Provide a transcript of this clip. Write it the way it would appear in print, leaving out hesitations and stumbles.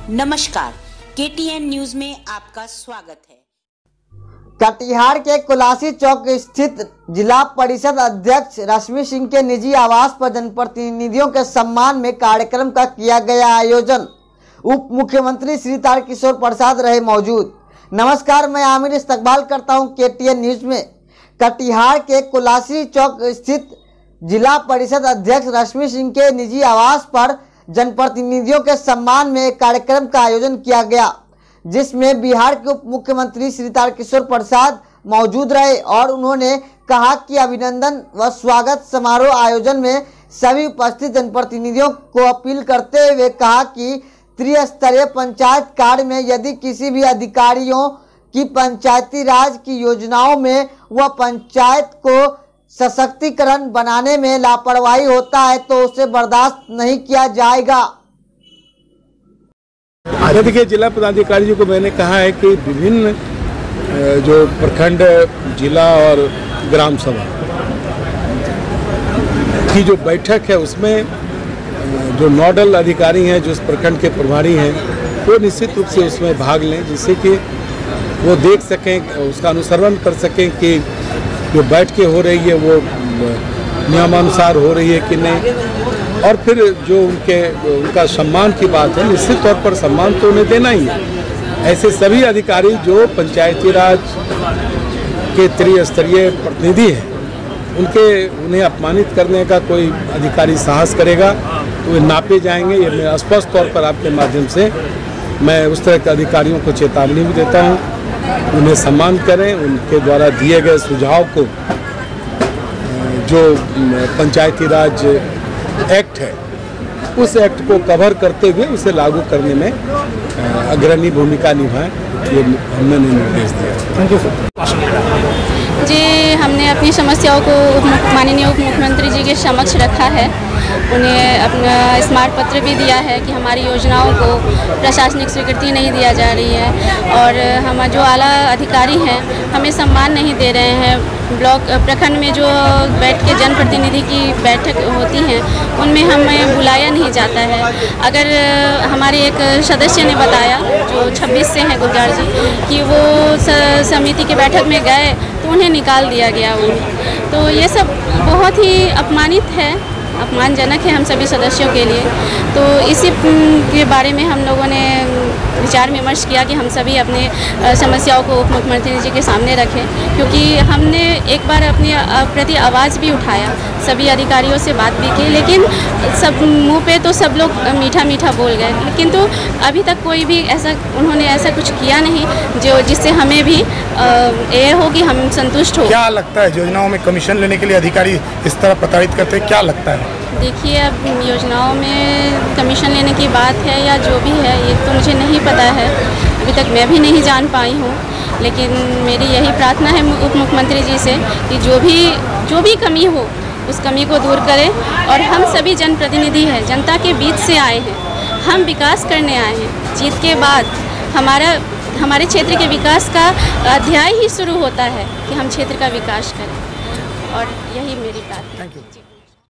नमस्कार, KTN news में आपका स्वागत है। कटिहार के कुलासी चौक स्थित जिला परिषद अध्यक्ष रश्मि सिंह के निजी आवास पर जनप्रतिनिधियों के सम्मान में कार्यक्रम का किया गया आयोजन। उप मुख्यमंत्री श्री तारकिशोर प्रसाद रहे मौजूद। नमस्कार, मैं आमिर इस्तकबाल करता हूं KTN न्यूज में। कटिहार के कुलासी चौक स्थित जिला परिषद अध्यक्ष रश्मि सिंह के निजी आवास पर जनप्रतिनिधियों के सम्मान में एक कार्यक्रम का आयोजन किया गया, जिसमें बिहार के उप मुख्यमंत्री श्री तारकिशोर प्रसाद मौजूद रहे और उन्होंने कहा कि अभिनंदन व स्वागत समारोह आयोजन में सभी उपस्थित जनप्रतिनिधियों को अपील करते हुए कहा कि त्रिस्तरीय पंचायत कार्य में यदि किसी भी अधिकारियों की पंचायती राज की योजनाओं में वह पंचायत को सशक्तिकरण बनाने में लापरवाही होता है तो उसे बर्दाश्त नहीं किया जाएगा। देखिए, जिला पदाधिकारी जी को मैंने कहा है कि विभिन्न जो प्रखंड, जिला और ग्राम सभा की जो बैठक है उसमें जो नोडल अधिकारी हैं, जो उस प्रखंड के प्रभारी हैं, वो निश्चित रूप से उसमें भाग लें, जिससे कि वो देख सकें, उसका अनुसरण कर सकें कि जो बैठकें हो रही है वो नियमानुसार हो रही है कि नहीं। और फिर जो उनका सम्मान की बात है, निश्चित तौर पर सम्मान तो उन्हें देना ही है। ऐसे सभी अधिकारी जो पंचायती राज के त्रिस्तरीय प्रतिनिधि हैं, उन्हें अपमानित करने का कोई अधिकारी साहस करेगा तो वे नापे जाएंगे। ये मैं स्पष्ट तौर पर आपके माध्यम से मैं उस तरह के अधिकारियों को चेतावनी भी देता हूँ। उन्हें सम्मान करें, उनके द्वारा दिए गए सुझाव को, जो पंचायती राज एक्ट है, उस एक्ट को कवर करते हुए उसे लागू करने में अग्रणी भूमिका निभाएं, ये हमने निर्देश दिया। Thank you sir. जी, हमने अपनी समस्याओं को माननीय उप मुख्यमंत्री जी के समक्ष रखा है। उन्हें अपना स्मारक पत्र भी दिया है कि हमारी योजनाओं को प्रशासनिक स्वीकृति नहीं दिया जा रही है और हम जो आला अधिकारी हैं हमें सम्मान नहीं दे रहे हैं। ब्लॉक प्रखंड में जो बैठ के जनप्रतिनिधि की बैठक होती हैं उनमें हमें बुलाया नहीं जाता है। अगर हमारे एक सदस्य ने बताया जो 26 से हैं गुलजार जी, कि वो समिति की बैठक में गए तो उन्हें निकाल दिया गया। तो ये सब बहुत ही अपमानजनक है हम सभी सदस्यों के लिए। तो इसी के बारे में हम लोगों ने विचार विमर्श किया कि हम सभी अपने समस्याओं को उप मुख्यमंत्री जी के सामने रखें, क्योंकि हमने एक बार अपने प्रति आवाज़ भी उठाया, सभी अधिकारियों से बात भी की, लेकिन सब मुंह पे तो सब लोग मीठा मीठा बोल गए, लेकिन तो अभी तक कोई भी उन्होंने ऐसा कुछ किया नहीं जो जिससे हमें भी ये हो कि हम संतुष्ट हो। क्या लगता है योजनाओं में कमीशन लेने के लिए अधिकारी इस तरह प्रताड़ित करते हैं, क्या लगता है? देखिए, अब योजनाओं में कमीशन लेने की बात है या जो भी है ये तो मुझे नहीं पता है, अभी तक मैं भी नहीं जान पाई हूँ। लेकिन मेरी यही प्रार्थना है उप मुख्यमंत्री जी से कि जो भी कमी हो उस कमी को दूर करें। और हम सभी जनप्रतिनिधि हैं, जनता के बीच से आए हैं, हम विकास करने आए हैं। जीत के बाद हमारे क्षेत्र के विकास का अध्याय ही शुरू होता है कि हम क्षेत्र का विकास करें, और यही मेरी प्रार्थना है।